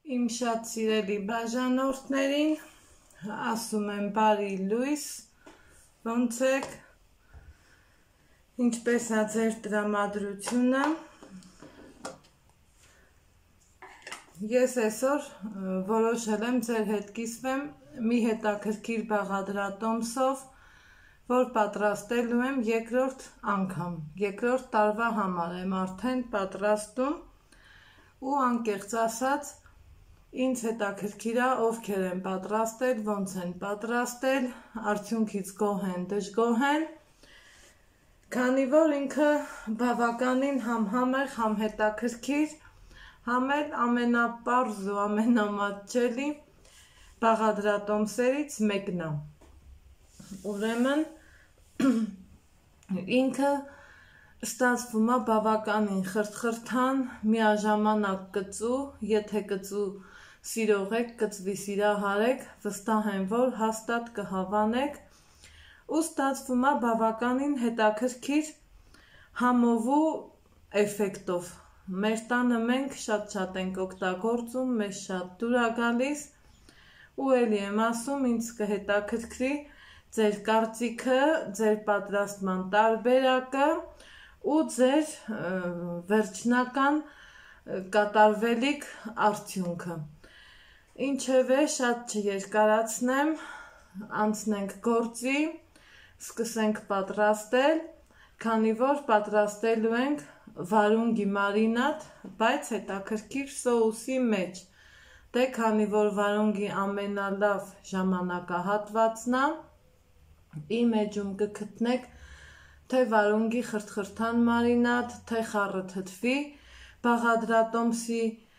Իմ շատ սիրելի բաժանորդներին ասում եմ բարի լույս, ոնց եք, ինչպես է ձեր տրամադրությունը։ Ես այսօր որոշել եմ ձեր հետ կիսվեմ մի հետաքրքիր բաղադրատոմսով, որ պատրաստելու եմ երկրորդ անգամ, երկրորդ տարվա համար եմ արդեն պատրաստում ու անկեղծ ասած ինձ հետաքրքիր է ովքեր են պատրաստել, ոնց են պատրաստել, արդյունքից գոհ են, դժգոհ են, քանի որ ինքը բավականին համ համեղ, համ հետաքրքիր, համ էլ ամենապարզ ու ամենամատչելի բաղադրատոմսերից մեկն է։ Ուրեմն ինքը ստացվում է բավականին խրթխրթան, միաժամանակ կծու, եթե կծու սիրող եք, կծվի սիրահարեք, վստահ եմ, որ հաստատ կհավանեք ու ստացվում է բավականին հետաքրքիր համովու էֆեկտով։ Մեր տանը մենք շատ ենք օգտագործում, մեզ շատ դուր է գալիս ու էլի եմ ասում, ինձ կհետաքրքրի ձեր կարծիքը, ձեր պատրաստման տարբերակը ու ձեր վերջնական կատարվելիք արդյունքը։ Ինչևէ, շատ չերկարացնեմ, անցնենք գործի, սկսենք պատրաստել, քանի որ պատրաստելու ենք վարունգի մարինադ, բայց հետաքրքիր սոուսի մեջ։ Դե քանի որ վարունգի ամենալավ ժամանակահատվածն է, իմ էջում կգտնեք թե վարունգի խրթխրթան մարինադ, թե խառը թթվի բաղադրատոմսի,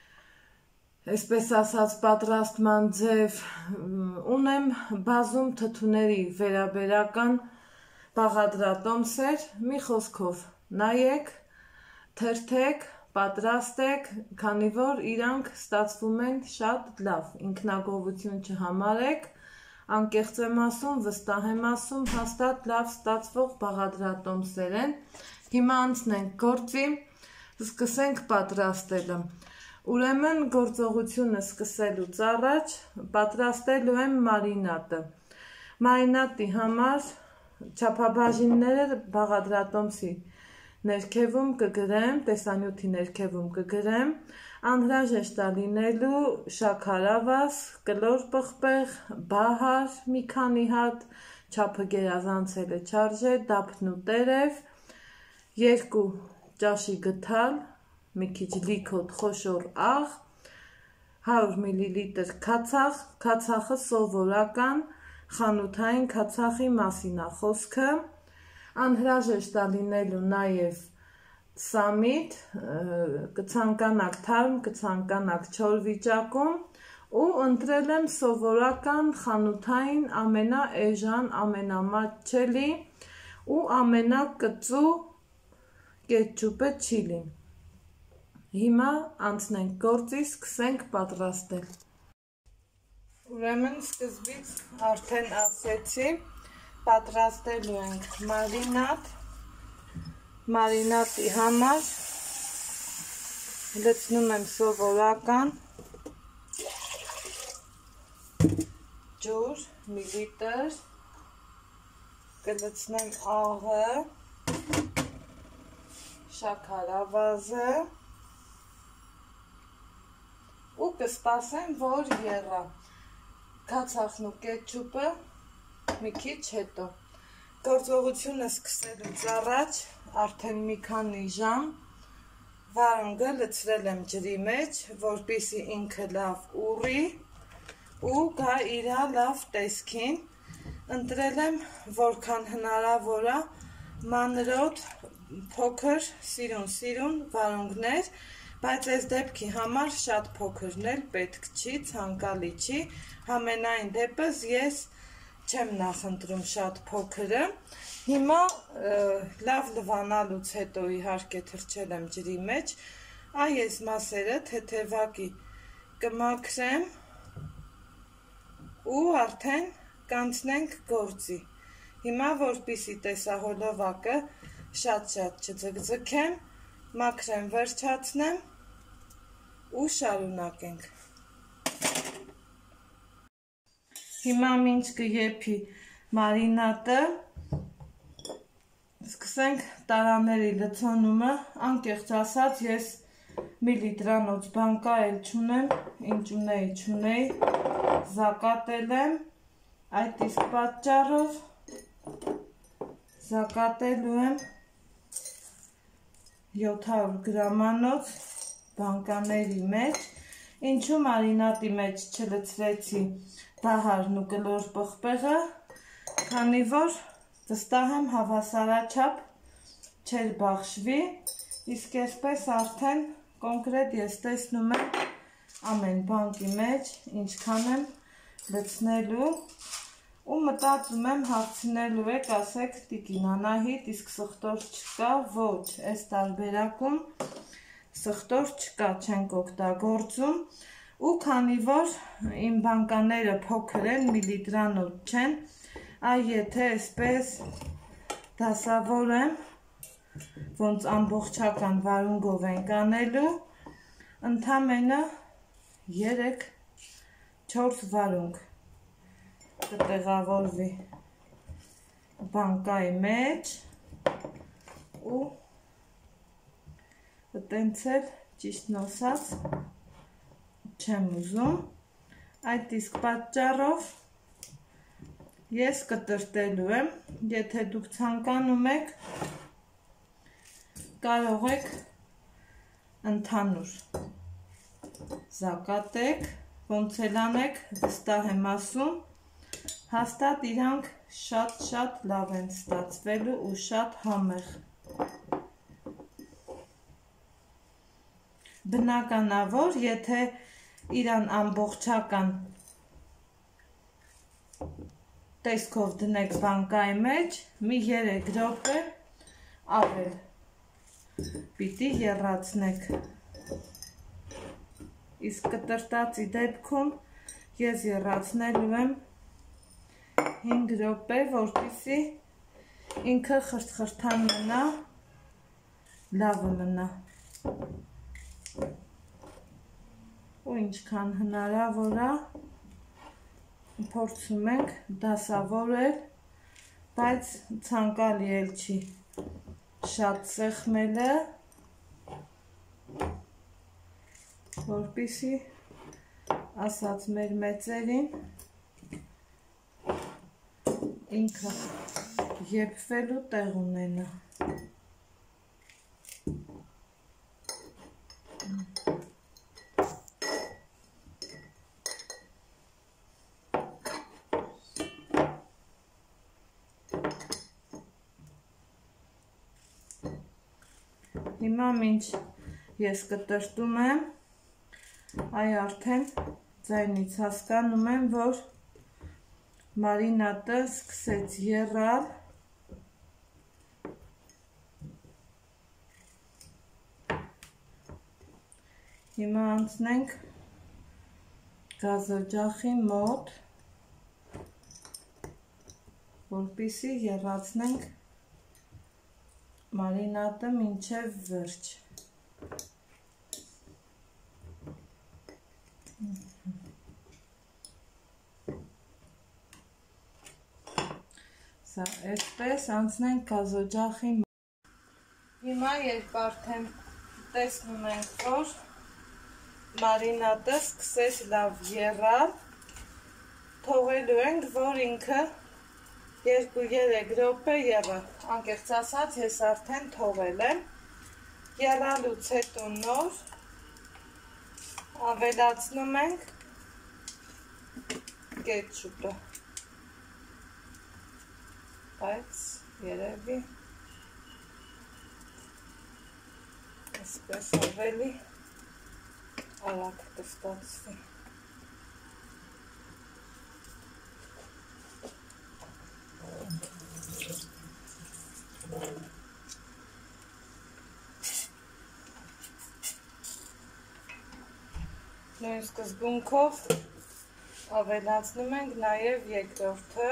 այսպես ասած պատրաստման ձև, ունեմ բազում թթուների վերաբերական բաղադրատոմսեր, մի խոսքով նայեք, թերթեք, պատրաստեք, քանի որ իրանք ստացվում են շատ լավ, ինքնագովություն չհամարեք, անկեղծ եմ ասում, վստահ եմ ասում, հաստատ լավ ստացվող բաղադրատոմսեր են։ Հիմա անցնենք գործի, սկսենք պատրաստելը։ Ուրեմն գործողությունը սկսելուց առաջ պատրաստելու եմ մարինադը։ Մարինադի համար չափաբաժինները բաղադրատոմսի ներքևում կգրեմ, տեսանյութի ներքևում կգրեմ, անհրաժեշտ է լինելու շաքարավազ, կլոր պղպեղ, բահար մի քանի հատ, չափը գերազանցելը չարժե, դափն ու տերև, 2 ճաշի գդալ, մի քիչ լիքոտ խոշոր աղ, 100 մլ քացախ, քացախը սովորական խանութային քացախի մասին է խոսքը, անհրաժեշտ է լինելու նաև սամիտ, կցանկանաք թարմ, կցանկանաք չոր վիճակում ու ընտրել եմ սովորական խանութային ամենաէժան, ամենամատչելի ու ամենակծու կետչուպը չիլին։ Հիմա անցնենք գործի, սկսենք պատրաստել։ Ուրեմն սկզբից արդեն ասեցի, պատրաստելու ենք մարինադ, մարինադի համար լցնում եմ սովորական ջուր, մի լիտր, կլցնեմ աղը, շաքարավազը ու կսպասեմ, որ եռա քացախն ու կետչուպը մի քիչ հետո։ Գործողությունը սկսելուց առաջ արդեն մի քանի ժամ վարունգը լցրել եմ ջրի մեջ, որպեսզի ինքը լավ ուռի ու գա իր լավ տեսքին։ Ընտրել եմ որքան հնարավոր է մանրոտ, փոքր, սիրուն վարունգներ, բայց այս դեպքի համար շատ փոքրն էլ պետք չի, ցանկալի չի, համենայն դեպս ես չեմ նախընտրում շատ փոքրը։ Հիմա լավ լվանալուց հետո իհարկե թրջել եմ ջրի մեջ, այս մասերը թեթևակի կմաքրեմ ու արդեն կանցնենք գործի։ Հիմա որպեսզի տեսահոլովակը շատ չձգձգեմ, մաքրեմ, վերջացնեմ ու շարունակենք։ Հիմա մինչ կեփի մարինադը, սկսենք տարաների լցոնումը, անկեղծ ասած ես միլիտրանոց բանկա էլ չունեմ, ինչ ունեի, զակատել եմ, այդ իսկ պատճառով զակատելու եմ 700 գրամանոց բանկաների մեջ, ինչու մարինատի մեջ չլցրեցի դահարն ու կլոր պղպեղը, քանի որ վստահ եմ հավասարաչափ չեր բախշվի, իսկ այսպես արդեն կոնկրետ ես տեսնում եմ ամեն բանկի մեջ ինչքան եմ լցնելու ու մտածում եմ հարցնելու եք, ասեք տիկին Անահիտ, իսկ սխտոր չկա, ոչ, այս տարբերակում սխտոր չկա, չենք օգտագործում ու քանի որ իմ բանկաները փոքր են, միլիտրանոց չեն, այ եթե այսպես դասավորեմ, ոնց ամբողջական վարունգով ենք անելու, ընդամենը 3-4 վարունգ կտեղավորվի բանկայի մեջ ու տենց էլ ճիշտն ասած չեմ ուզում, այդ իսկ պատճառով ես կտրտելու եմ, եթե դուք ցանկանում եք, կարող եք ընդհանուր զակատեք, ոնց էլ անեք, վստահ եմ ասում, հաստատ իրանք շատ լավ են ստացվելու ու շատ համեղ։ Բնականավոր, եթե իրան ամբողջական տեսքով դնեք բանկայի մեջ, մի 3 րոպե ավել պիտի եռացնեք, իսկ կտրտածի դեպքում ես եռացնելու եմ 5 րոպե, որպեսզի ինքը խրթխրթան մնա, լավը մնա ու ինչքան հնարավոր է փորձում ենք դասավորել, բայց ցանկալի էլ չի շատ սեղմելը, որպեսզի ասած մեր մեծերին ինքը եփվելու տեղ ունենա։ Հիմա մինչ ես կտրտում եմ, այ արդեն ձայնից հասկանում եմ, որ մարինատը սկսեց եռալ, հիմա անցնենք գազօջախի մոտ, որպեսզի եռացնենք մարինատը մինչև վերջ։ Սա այսպես անցնենք գազօջախի մոտ։ Հիմա երբ արդեն տեսնում ենք, որ մարինատը սկսեց լավ եռալ, թողելու ենք, որ ինքը 2-3 րոպե եռա, անկեղծ ասած ես արդեն թողել եմ, եռալուց հետո նոր ավելացնում ենք կետչուպը, բայց երևի այսպես ավելի արագ կստացվի։ Նույն սկզբունքով ավելացնում ենք նաև երկրորդը։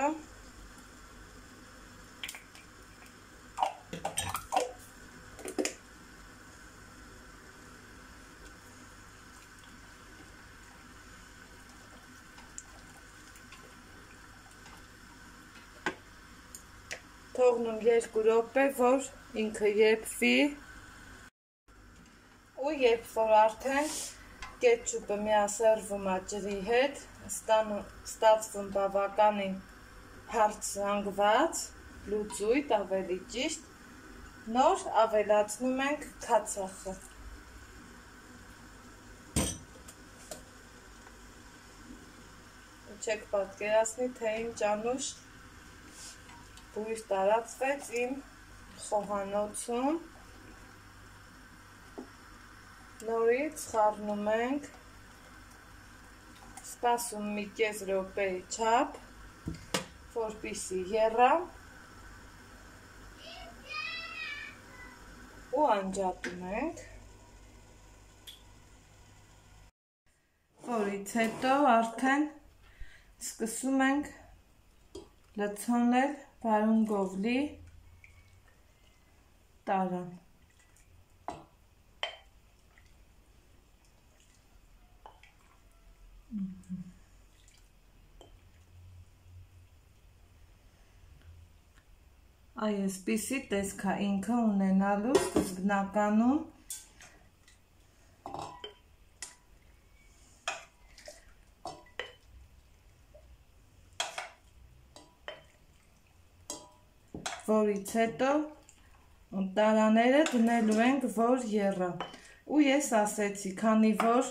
թողնում 2 րոպե, որ ինքը եփվի։ Ու երբ որ արդեն կետչուպը միասերվում է ջրի հետ, ստացվում բավականին հարթ զանգված, լուծույթ, ավելի ճիշտ, նոր ավելացնում ենք քացախը։ Չեք պատկերացնի, թե ինչ անուշ բույր տարածվեց իմ խոհանոցում։ Նորից խառնում ենք, սպասում մի կես րոպեի չափ, որպեսզի եռա ու անջատում ենք, որից հետո արդեն սկսում ենք լցոնել վարունգով լի տարան։ Այսպիսի տեսք է ինքը ունենալու սկզբնականում որից հետո տարաները դնելու ենք, որ եռա։ Ու ես ասեցի, քանի որ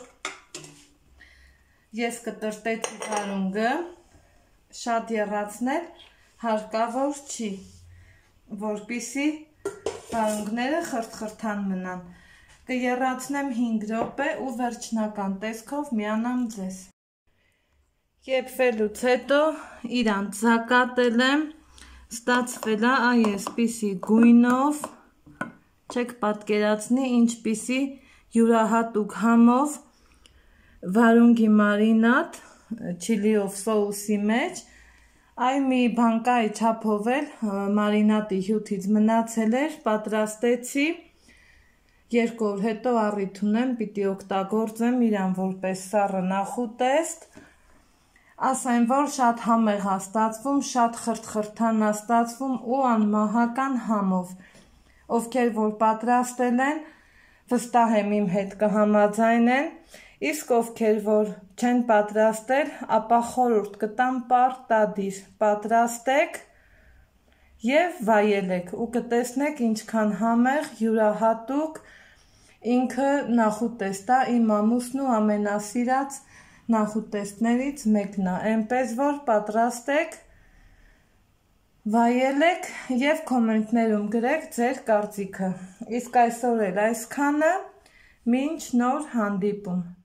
ես կտրտեցի վարունգը, շատ եռացնել հարկավոր չի, որպեսզի վարունգները խրթխրթան մնան։ Կեռացնեմ 5 րոպե ու վերջնական տեսքով միանամ ձեզ։ Եփվելուց հետո իրան ծակատել եմ, ստացվել է այսպիսի գույնով, չեք պատկերացնի ինչպիսի յուրահատուկ համով վարունգի մարինադ չիլիով սոուսի մեջ, այ մի բանկայի չափով էլ մարինադի հյութից մնացել էր, պատրաստեցի, 2 օր հետո առիթ ունեմ, պիտի օգտագործեմ իրան որպես սառը նախուտեստ, ասեմ, որ շատ համեղ է ստացվում, շատ խրթխրթան է ստացվում ու անմահական համով, ովքեր որ պատրաստել են, վստահ եմ իմ հետ կհամաձայնեն, իսկ ովքեր որ չեն պատրաստել, ապա խորհուրդ կտամ պարտադիր պատրաստեք և վայելեք ու կտեսնեք ինչքան համեղ, յուրահատուկ ինքը նախուտեստ է, իմ ամուսնու ամենասիրած նախուտեստներից մեկն է, այնպես որ պատրաստեք, վայելեք և կոմենտներում գրեք ձեր կարծիքը, իսկ այսօր էլ այսքանը, մինչ նոր հանդիպում։